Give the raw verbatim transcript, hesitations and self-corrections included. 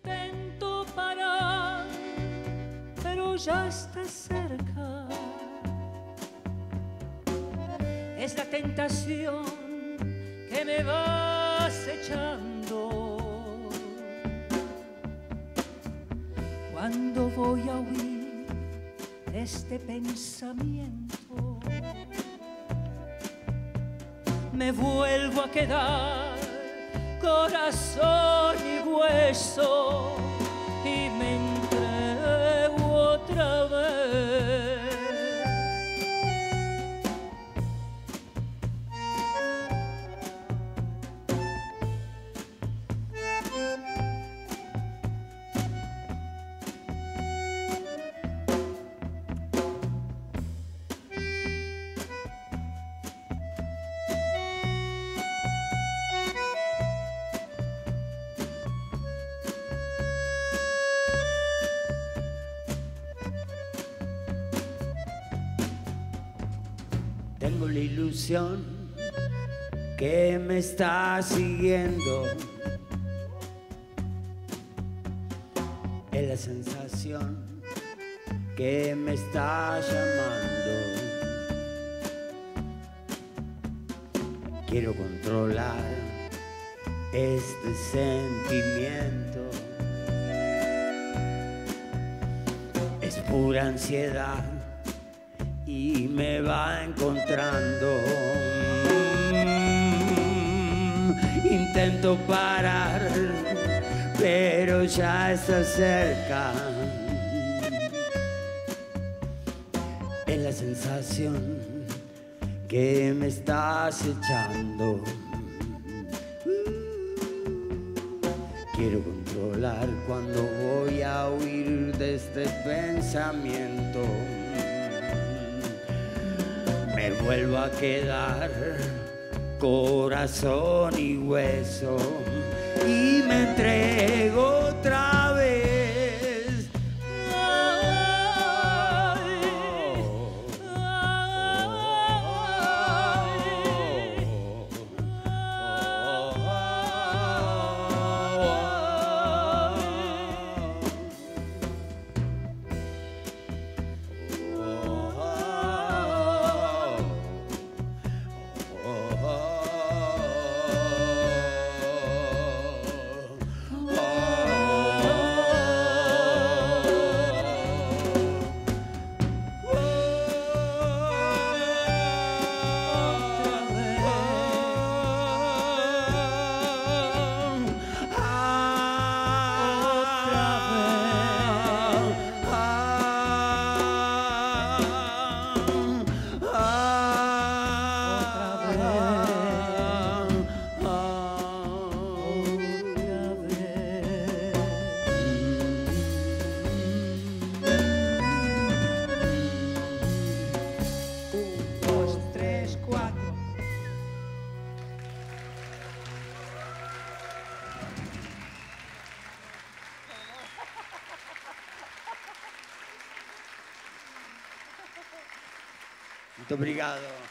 intento parar, pero ya está cerca. Es la tentación que me va acechando. Cuando voy a huir de este pensamiento, me vuelvo a quedar corazón y hueso y me entrego otra vez. Tengo la ilusión que me está siguiendo. Es la sensación que me está llamando. Quiero controlar este sentimiento. Es pura ansiedad y me va encontrando. Intento parar, pero ya está cerca. Es la sensación que me está acechando. Quiero controlar cuando voy a huir de este pensamiento. Me vuelvo a quedar corazón y hueso y me entrego otra vez. Ay, Muito obrigado.